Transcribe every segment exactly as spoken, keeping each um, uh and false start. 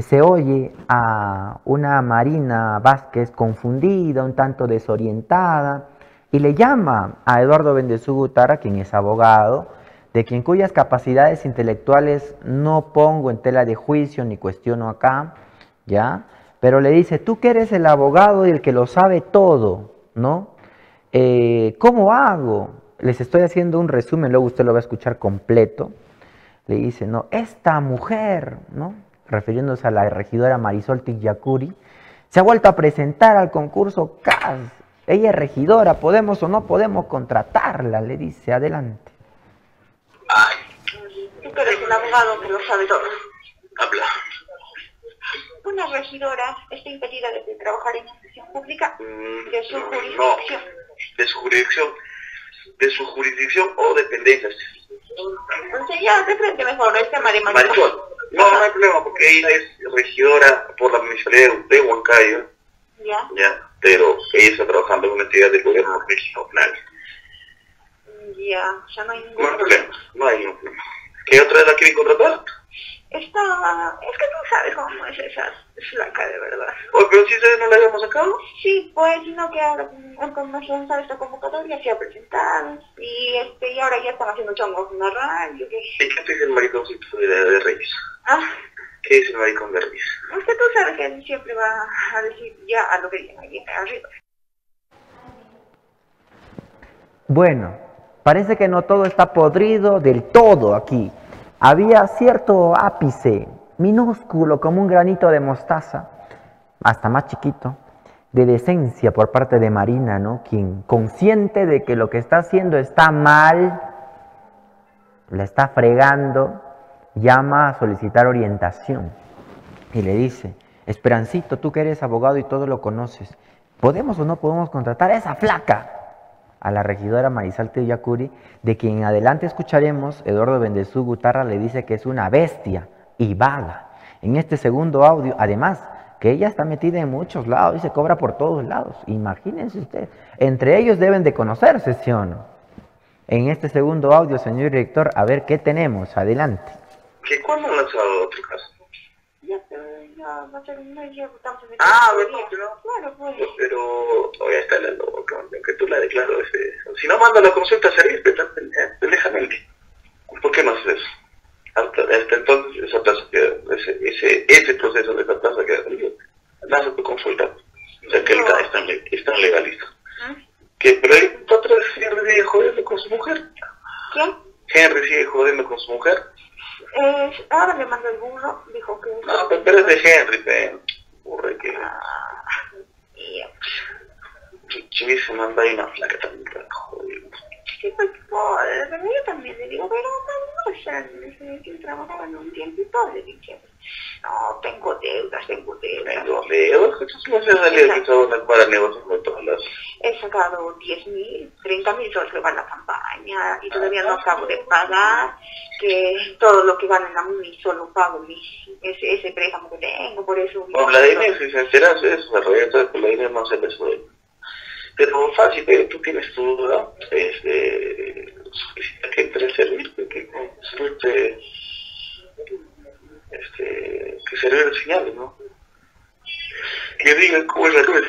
se oye a una Marina Vázquez confundida, un tanto desorientada, y le llama a Eduardo Bendezú Gutarra, quien es abogado, de quien cuyas capacidades intelectuales no pongo en tela de juicio ni cuestiono acá, ¿ya? Pero le dice, tú que eres el abogado y el que lo sabe todo, ¿no? Eh, ¿Cómo hago? Les estoy haciendo un resumen, luego usted lo va a escuchar completo. Le dice, no, esta mujer, ¿no? Refiriéndose a la regidora Marisol Tiyacuri, se ha vuelto a presentar al concurso C A S. Ella es regidora, podemos o no podemos contratarla, le dice, adelante. Ay. Tú que eres un abogado que lo sabe todo. Habla. Una regidora está impedida de trabajar en institución pública de su jurisdicción. No, de su jurisdicción, de su jurisdicción o dependencias. Entonces ya de frente mejor el tema de Marisol. Marisol. No, no hay problema porque ella es regidora por la municipalidad de Huancayo. Ya. Ya, pero ella está trabajando en una entidad del gobierno regional. Ya, ya no hay ningún no hay problema. No hay ningún problema. ¿Qué otra vez la quieren contratar? Está... Es que tú sabes cómo es esa flaca de verdad. Oh, pero si ustedes no la habíamos sacado. Sí, pues, sino que ahora con nosotros esta convocatoria se ha presentado y este y ahora ya están haciendo chongos en la radio. ¿Qué? ¿Y qué te dice el mariconcito de, de Reyes? Ah. ¿Qué dice el maricón de Reyes? Es que tú sabes que él siempre va a decir ya a lo que viene ahí arriba. Bueno, parece que no todo está podrido del todo aquí. Había cierto ápice, minúsculo, como un granito de mostaza, hasta más chiquito, de decencia por parte de Marina, ¿no? Quien, consciente de que lo que está haciendo está mal, la está fregando, llama a solicitar orientación y le dice, Esperancito, tú que eres abogado y todo lo conoces, ¿podemos o no podemos contratar a esa flaca? A la regidora Marisol Tiyacuri, de quien en adelante escucharemos, Eduardo Bendezú Gutarra le dice que es una bestia y vaga. En este segundo audio, además, que ella está metida en muchos lados y se cobra por todos lados. Imagínense ustedes, entre ellos deben de conocerse, ¿sí o no? En este segundo audio, señor director, a ver qué tenemos, adelante. ¿Qué cuándo han lanzado otro caso? Ya, pero ya va a ser un mes, ya estamos en el Ah, bueno, pero... Claro, pues. Pero todavía está la loca, que tú la declaro ese... Si no manda la consulta a servir, pendejamente. ¿Por qué no haces eso? Hasta, hasta entonces esa tasa queda, ese, ese, ese proceso de esa tasa queda salido. Lanza tu consulta. O sea que no. el está, está legalista. ¿Ah? Que, pero ahí otra vez Henry sigue jodiendo con su mujer. ¿Quién? Henry sigue jodiendo con su mujer. Eh, ahora le mandó el burro, dijo que... No, pero, pero es de Henry, pe. Burro que... Ah, yeah. Chichi se manda ahí una flaca también, jodido. Sí, pues, joder, pero yo también le digo, pero no, o sea, que trabajaba en un tiempo y todo, le dije, no, tengo deudas, tengo deudas. Tengo deudas, que tú no se ha salido que son para negocios con todas las... He sacado diez mil, treinta mil soles que va en la campaña y todavía no acabo de pagar, que todo lo que gano en la MUNI solo pago mi, ese, ese préstamo que tengo, por eso... Por la dinero, si se entera de eso, se reventa, por la dinero no se le suele. Pero fácil, pero tú tienes tu duda, este, solicita que entre a servir, que consulte, este, que servir de señales, ¿no? Que digan cómo es la cosa.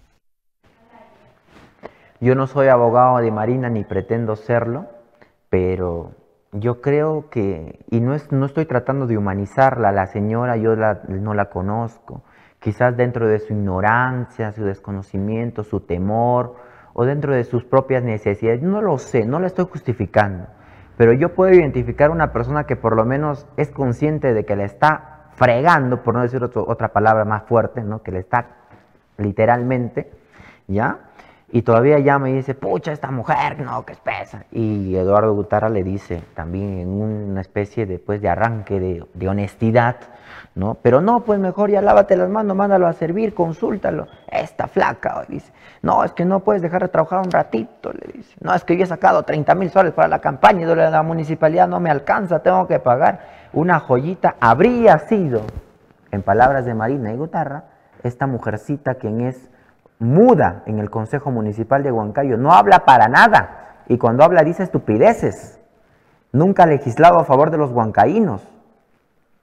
Yo no soy abogado de Marina ni pretendo serlo, pero yo creo que, y no, es, no estoy tratando de humanizarla, la señora yo la, no la conozco, quizás dentro de su ignorancia, su desconocimiento, su temor, o dentro de sus propias necesidades, no lo sé, no la estoy justificando, pero yo puedo identificar una persona que por lo menos es consciente de que la está fregando, por no decir otro, otra palabra más fuerte, ¿no? Que le está literalmente, ¿ya? Y todavía llama y dice, pucha, esta mujer, no, que espesa. Y Eduardo Gutarra le dice, también en una especie de, pues, de arranque de, de honestidad, ¿no? Pero no, pues mejor ya lávate las manos, mándalo a servir, consúltalo. Esta flaca, dice, no, es que no puedes dejar de trabajar un ratito, le dice. No, es que yo he sacado treinta mil soles para la campaña y de la municipalidad no me alcanza, tengo que pagar. Una joyita habría sido, en palabras de Marina y Gutarra, esta mujercita quien es muda en el Consejo Municipal de Huancayo, no habla para nada, y cuando habla dice estupideces, nunca ha legislado a favor de los huancaínos.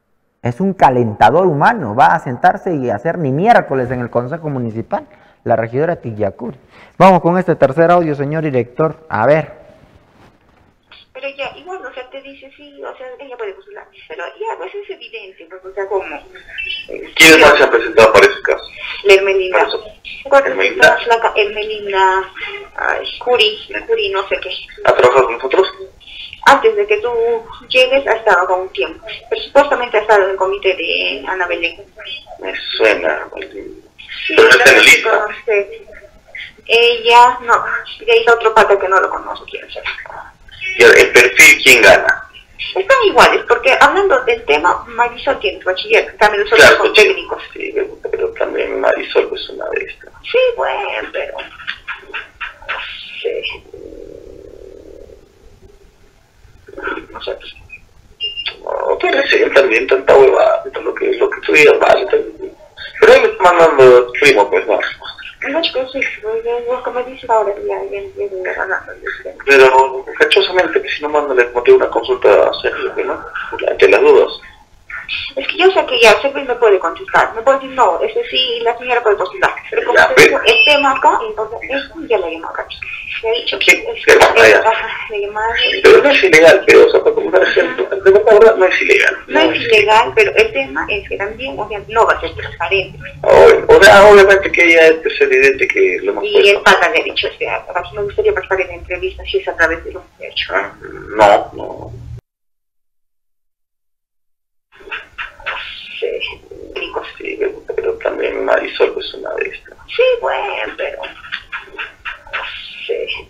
Es un calentador humano, va a sentarse y hacer ni miércoles en el Consejo Municipal, la regidora Tillacuri. Vamos con este tercer audio, señor director. A ver. Pero ya, igual, o sea, te dice, sí, o sea, ella puede postular, pero ya, pues es evidente, pues, o sea, como... Eh, ¿Quiénes más se han presentado para ese caso? La Hermelinda. Hermelinda. La Hermelinda, ay, Curi, Curi, no sé qué. ¿Ha trabajado con nosotros? Antes de que tú llegues, ha estado con un tiempo, pero supuestamente ha estado en el comité de Ana Belén. Me suena. Sí, pero no está en la lista. Conoce. Ella, no, y ahí está otro pata que no lo conozco, quién será. ¿Y el perfil quién gana? Están iguales, porque hablando del tema, Marisol tiene bachiller, también los Claro, otros son técnicos. Sí, pero también Marisol es una de estas. Sí, bueno, pero... Sí. No sé. No, pero sí, también tanta huevada, lo que, lo que tú digas, vale, también. Pero él me está mandando primo, pues, no. No, chicos, sí, lo que me dice ahora, ya, ya, ya, ya, ganando. Pero, cachosamente, que si no manda le motiva una consulta seria, ¿no? Ante las dudas. Es que yo sé que ya Sergio me puede contestar, me puede decir, no, ese sí, la señora puede postular, pero como Ya, te pero- digo, el tema acá, entonces, eso ya le llamó acá. Le ha dicho que ¿Quién? es, Pero, es- vaya. ajá, le llamaba, Pero no es ilegal, pero, o sea, para como un ejemplo, de verdad no es ilegal. no es ilegal, pero el tema es que también, o sea, no va a ser transparente. O, o sea, obviamente que ya es pues, evidente que lo hemos Y el puesto. pata le ha dicho, o sea, aquí me gustaría participar en la entrevista si es a través de lo que he hecho. Ah, No, no. Sí, técnicos. Sí, pero también Marisol es una de estas. Sí, bueno, pero... Sí.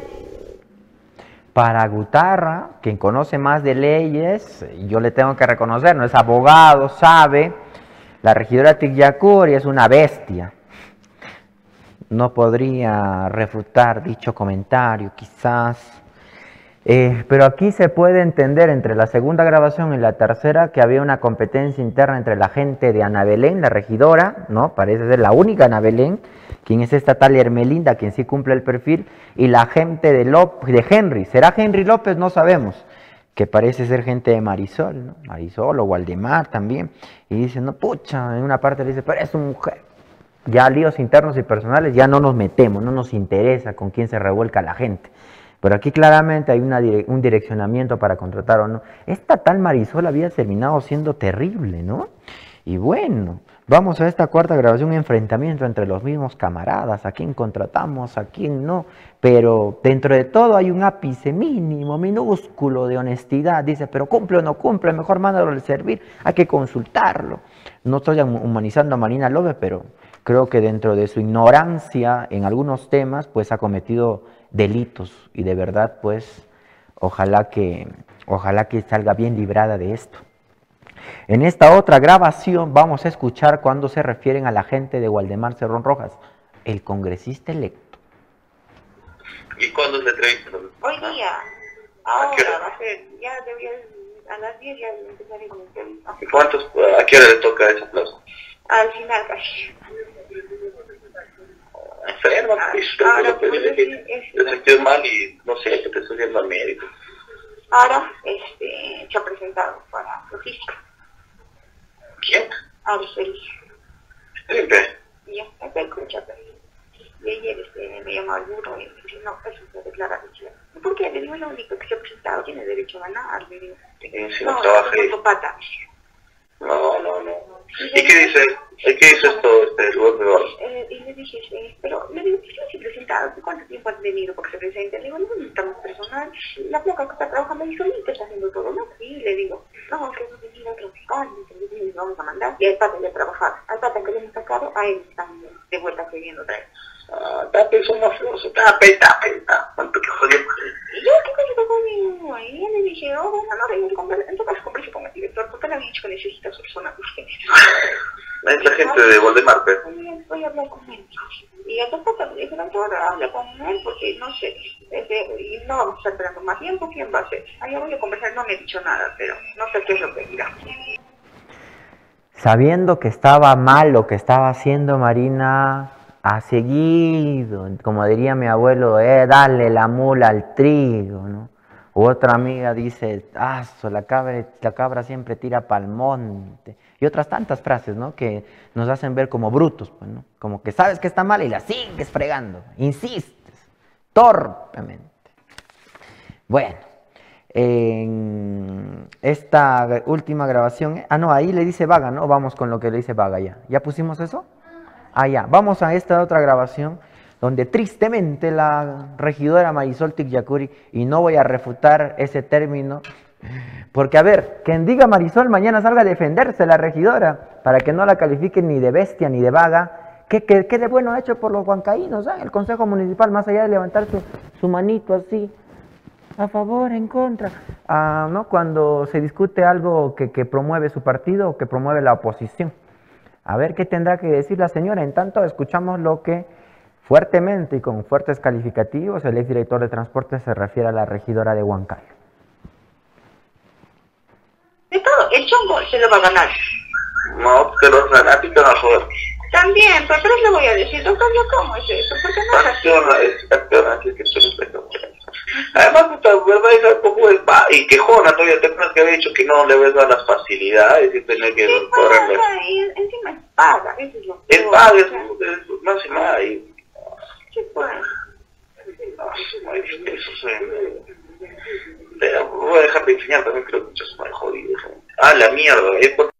Para Gutarra, quien conoce más de leyes, yo le tengo que reconocer, no es abogado, sabe, la regidora Tillacuri es una bestia. No podría refutar dicho comentario, quizás. Eh, pero aquí se puede entender entre la segunda grabación y la tercera que había una competencia interna entre la gente de Ana Belén, la regidora, ¿no? Parece ser la única Ana Belén, quien es esta tal Hermelinda, quien sí cumple el perfil, y la gente de, Lop de Henry. ¿Será Henry López? No sabemos. Que parece ser gente de Marisol, ¿no? Marisol o Waldemar también. Y dice, no, pucha, en una parte le dice, pero es una mujer. Ya líos internos y personales ya no nos metemos, no nos interesa con quién se revuelca la gente. Pero aquí claramente hay una dire un direccionamiento para contratar o no. Esta tal Marisol había terminado siendo terrible, ¿no? Y bueno, vamos a esta cuarta grabación, un enfrentamiento entre los mismos camaradas, a quién contratamos, a quién no. Pero dentro de todo hay un ápice mínimo, minúsculo de honestidad. Dice, pero cumple o no cumple, mejor mándalo al servir, hay que consultarlo. No estoy humanizando a Marina López, pero creo que dentro de su ignorancia en algunos temas, pues ha cometido delitos y de verdad, pues, ojalá que, ojalá que salga bien librada de esto. En esta otra grabación vamos a escuchar cuando se refieren a la gente de Waldemar Cerrón Rojas, el congresista electo. ¿Y cuándo es la entrevista? Hoy día, ¿A qué hora? ahora va a ser, ya debería, a las diez ya empezaré con la entrevista. ¿Y cuántos, a qué hora le toca esa plaza? Al final casi. Enferma, pues, pero Ahora, lo que pues, dice que sí, es- te sentís mal y no sé, que te estoy yendo al médico. Ahora este, se ha presentado para logística. ¿Quién? Ahora feliz. Felipe. Y ya, es el escucha, pues. Y ayer este, me llamó al burro y me dice, no, eso se declara de ¿por qué? Le digo, es lo único que se ha presentado, tiene derecho a ganar. Le digo, Eh, si no, no, trabaja es ahí. otro pata. No, no, no. ¿Y qué dice? ¿Y qué dice esto, este, lugar de bar? Eh, y le dije, eh, pero le digo, ¿por qué no se presenta? ¿Cuánto tiempo has venido porque se presente? Le digo, no necesitamos personal. La placa que está trabajando me dijo, ¿y qué está haciendo todo? No, sí, le digo, no, que no venir a trabajar, y le vamos a mandar. Y al pata ya trabajar. Al pata que le hemos sacado, a él están de vuelta queriendo traer. Ah, tape, son mafiosos. Tape, tape, tape. ¿Cuánto que jodió? Y yo, ¿qué cosa conmigo? Ahí le dije, oh, bueno, no, no, no, en todo caso, conversé con el director, porque le había dicho que necesita su persona urgente. Es la gente de Voldemar, pero. Voy a hablar con él. Y a tampoco le dije, doctor, habla con él porque no sé, este, y no vamos a estar esperando más tiempo, ¿quién va a ser? Ahí voy a conversar, no me he dicho nada, pero no sé qué es lo que dirá. Sabiendo que estaba mal lo que estaba haciendo Marina, ha seguido, como diría mi abuelo, eh, dale la mula al trigo, ¿no? Otra amiga dice, ah, so, la cabra, la cabra siempre tira pa'l monte. Y otras tantas frases, ¿no? Que nos hacen ver como brutos, pues, ¿no? Como que sabes que está mal y la sigues fregando, insistes, torpemente. Bueno, en esta última grabación, ah, no, ahí le dice vaga, ¿no? Vamos con lo que le dice vaga ya. ¿Ya pusimos eso? Ah, ya. Vamos a esta otra grabación donde tristemente la regidora Marisol Tigyacuri, y no voy a refutar ese término, porque a ver, quien diga Marisol mañana salga a defenderse la regidora, para que no la califiquen ni de bestia ni de vaga. ¿Qué, qué, qué de bueno ha hecho por los huancaínos? ¿Eh? El Consejo Municipal, más allá de levantar su, su manito así, a favor, en contra, ah, ¿no? Cuando se discute algo que, que promueve su partido o que promueve la oposición. A ver qué tendrá que decir la señora. En tanto, escuchamos lo que fuertemente y con fuertes calificativos el exdirector de transporte se refiere a la regidora de Huancayo. De todo, el chongo se lo va a ganar. No, te lo van a ti te van a joder. También, pero, pero le voy a decir, doctor, ¿cómo es eso? Porque no es así. Acciona, es acciona, así que tú respetas. Además, puta, ¿verdad? Es un poco de... va, y quejona todavía, te acuerdas que había dicho que no le ves dar las facilidades y tener que Sí, correrle. paga, y encima es paga, eso es lo Es peor, paga, o es sea, es- no hace nada y... sí, pues. No, es muy difícil, eso se... Pero voy a dejar de enseñar también, creo que es muy jodido. Ah, la mierda, es por...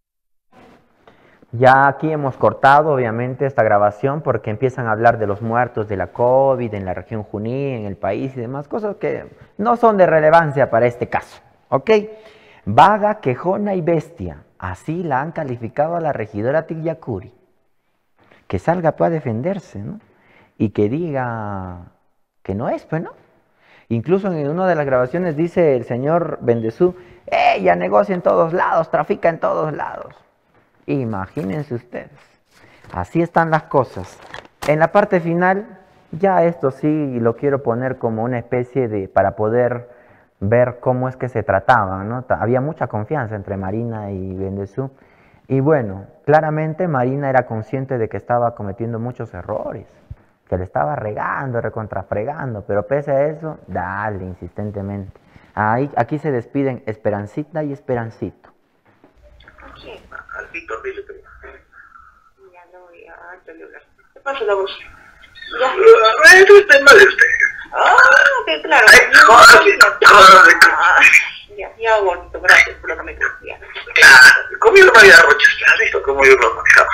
Ya aquí hemos cortado, obviamente, esta grabación porque empiezan a hablar de los muertos de la COVID en la región Junín, en el país y demás cosas que no son de relevancia para este caso, ¿ok? Vaga, quejona y bestia, así la han calificado a la regidora Tigyacuri. Que salga pues a defenderse, ¿no? Y que diga que no es, pues, ¿no? Incluso en una de las grabaciones dice el señor Bendezú, ella negocia en todos lados, trafica en todos lados. Imagínense ustedes, así están las cosas. En la parte final, ya esto sí lo quiero poner como una especie de, para poder ver cómo es que se trataban, ¿no? Había mucha confianza entre Marina y Bendezú. Y bueno, claramente Marina era consciente de que estaba cometiendo muchos errores, que le estaba regando, recontrafregando, pero pese a eso, dale insistentemente. Ahí, aquí se despiden Esperancita y Esperancito. Sí, Al Víctor, dile que... ya no voy a darle hablar. ¿Qué pasa la voz? Ya. Eso es tema de usted. Ah, que claro. Ay, joder, joder. Ah, ya, ya, bonito, gracias por lo que me decías. Claro, conmigo no había roches, ¿has visto cómo yo lo manejaba?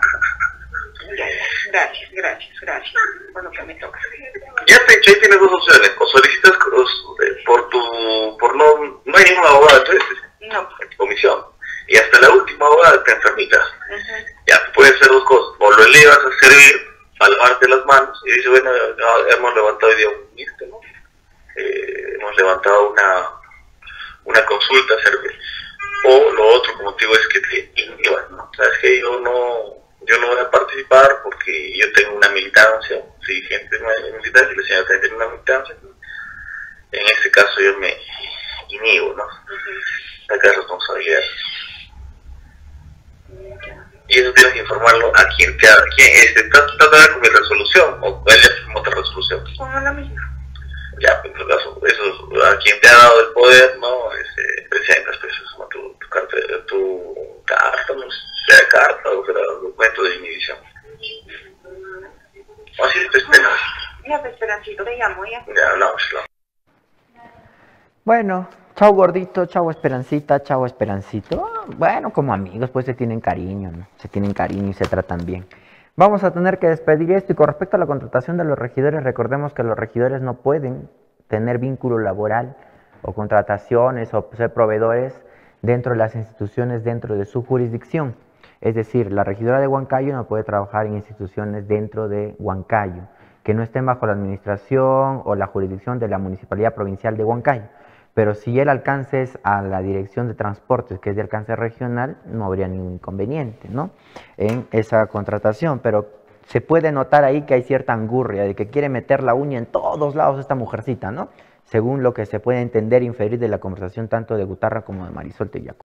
Ya, ya, gracias, gracias, gracias por lo que me toca. Ya te he dicho, ahí tienes dos opciones, o solicitas eh, por tu, por no, no hay ninguna abogada, entonces, No. por tu comisión, y hasta la última abogada te enfermitas. Uh-huh. Ya, pueden ser dos cosas, o lo elevas a servir, a lavarte las manos, y dices, bueno, ya hemos levantado hoy día un este, ¿no? Eh, hemos levantado una, una consulta, servir. O lo otro, como te digo, es que te inhiban, ¿no? Sabes que yo no, yo no voy a participar porque yo tengo una militancia, si gente militar, si la señora también tiene una militancia, en este caso yo me inhibo, ¿no? Acá es responsabilidad. Y eso tienes que informarlo a quien te haga, quien este, está tratando con mi resolución, o él ya firmó otra resolución. Como la misma. Ya, en todo caso, eso, a quien te ha dado el poder, ¿no? Este, presentas, pues, eso, tu, tu carta, tu carta, no sé, sea carta o sea, documento de inhibición. Así te esperas. Ya te esperancito, te llamo, ya. Ya hablamos, hablamos. Bueno, chao gordito, chao Esperancita, chao Esperancito. Ah, bueno, como amigos, pues se tienen cariño, ¿no? Se tienen cariño y se tratan bien. Vamos a tener que despedir esto y con respecto a la contratación de los regidores, recordemos que los regidores no pueden tener vínculo laboral o contrataciones o ser proveedores dentro de las instituciones dentro de su jurisdicción. Es decir, la regidora de Huancayo no puede trabajar en instituciones dentro de Huancayo, que no estén bajo la administración o la jurisdicción de la Municipalidad Provincial de Huancayo. Pero si el alcance es a la Dirección de Transportes, que es de alcance regional, no habría ningún inconveniente, ¿no? En esa contratación, pero se puede notar ahí que hay cierta angurria de que quiere meter la uña en todos lados esta mujercita, ¿no? Según lo que se puede entender e inferir de la conversación tanto de Gutarra como de Marisol Tigyacuri.